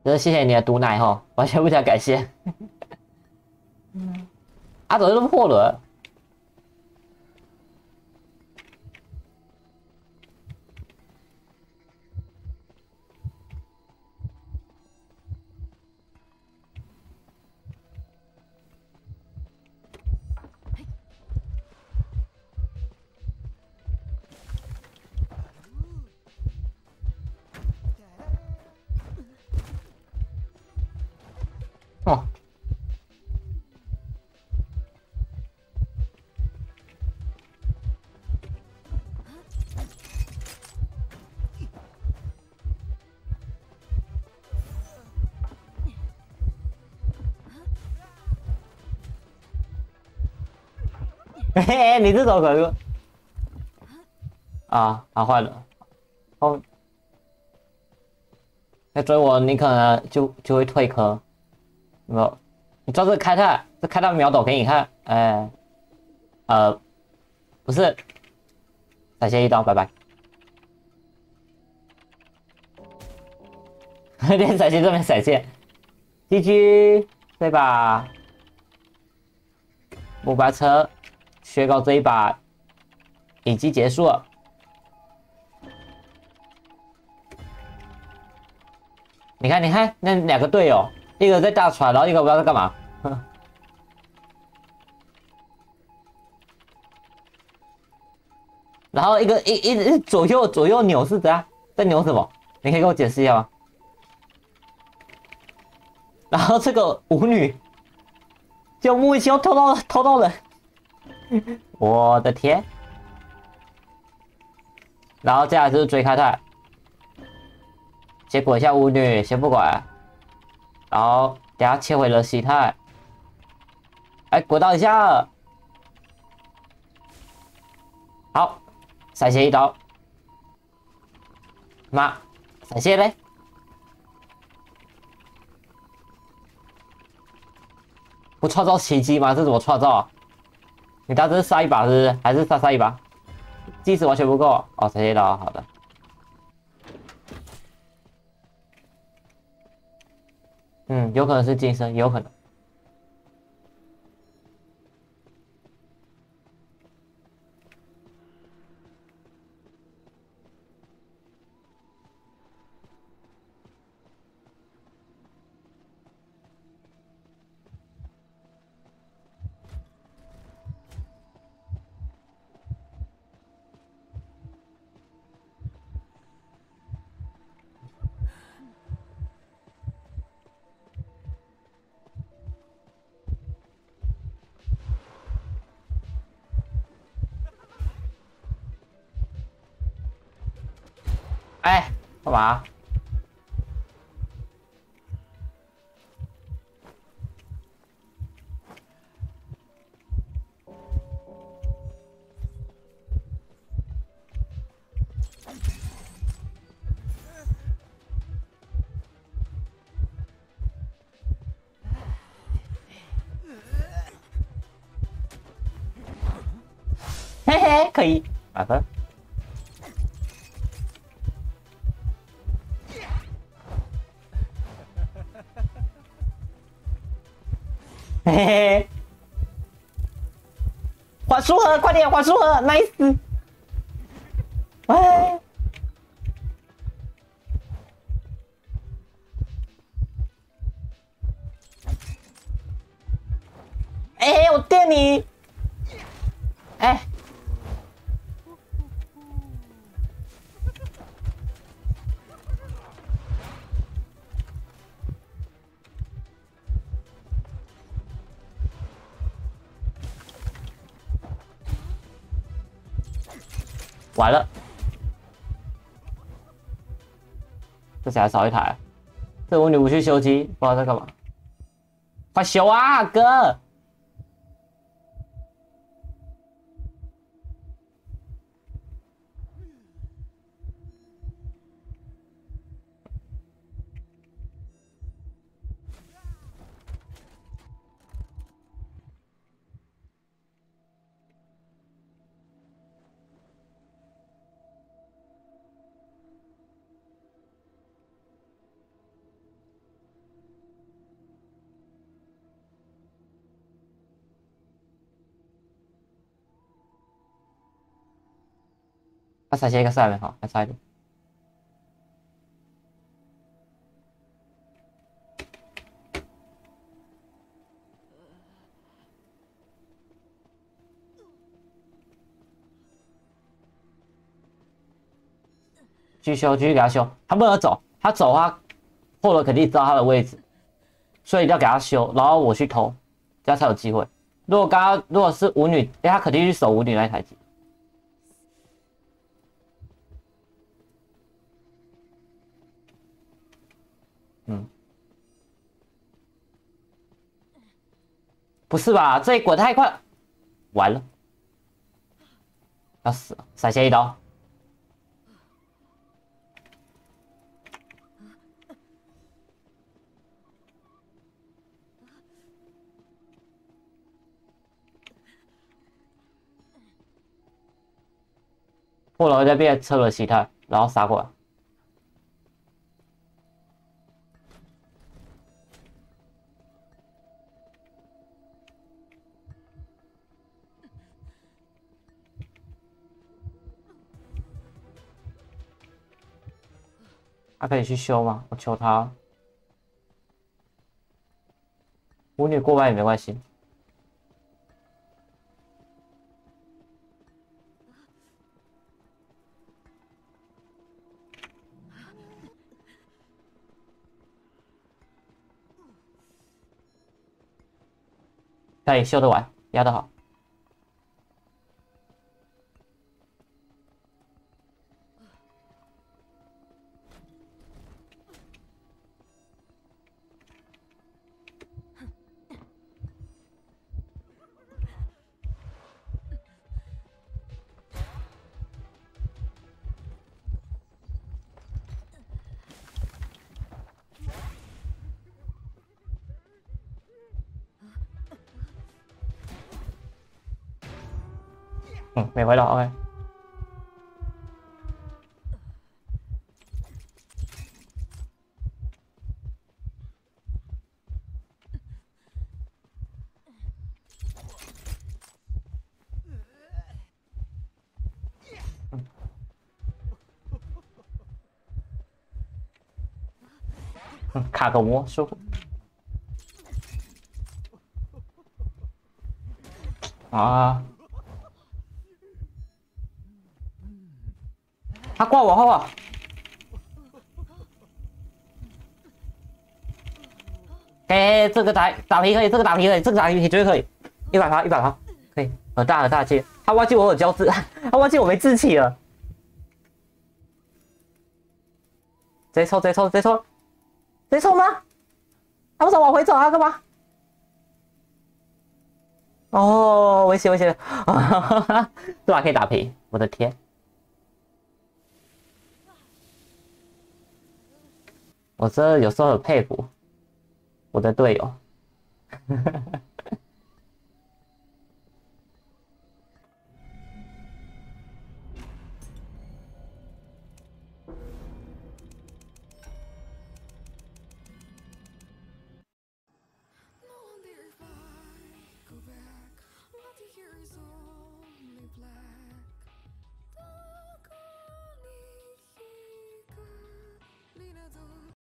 真是谢谢你的毒奶哈，完全不想感谢。啊，怎么这么破了？哦，嘿嘿，你这种可恶啊，好坏了。哦，要追我，你可能就会退坑。没有，你抓这个开泰，这开泰秒抖给你看。哎，不是，闪现一刀，拜拜。连闪现这边闪现，GG，这把木白车雪糕这一把已经结束了。你看，你看那两个队友，一个在大船，然后一个不知道在干嘛。然后一左右扭是怎样？在扭什么？你可以给我解释一下吗？然后这个舞女就莫名其妙偷到了，我的天！然后接下来就是追开泰，结果一下舞女先不管，然后等下切回了西泰，哎，滚到一下，好，闪现一刀，妈，闪现嘞！不创造奇迹吗？这怎么创造啊？你当时杀一把是不是？还是杀一把？计时完全不够哦，闪现一刀，好的。嗯，有可能是金身，有可能。哎，干嘛？嘿嘿，可以，满分。嘿嘿嘿，还书盒，快点还书盒，nice！哎，哎，我电你！哎，完了，这谁还少一台？这我女不去修机，不知道在干嘛。快修啊，哥！ 他闪现一个下面好，还差一点。继续修，继续给他修，他不能走，他走的话，霍罗肯定知道他的位置，所以一定要给他修，然后我去偷，这样才有机会。如果是舞女，他肯定去守舞女那一台机。不是吧？这一滚太快了，完了，要死了！闪现一刀。破了这边撤了其他，然后杀过来。他可以去修吗？我求他。舞女过弯也没关系。可以修得完，压得好。没回到 ，OK。卡个魔术。啊！他挂我后啊！哎，这个打皮可以，这个打皮可以，这个打皮绝对可以，100趴，100趴，可以，很大气。他忘记我有交织，他忘记我没志气了。直接抽吗？他为什么往回走啊？干嘛？哦，危险！这把可以打皮，我的天！我真的有时候很佩服我的队友。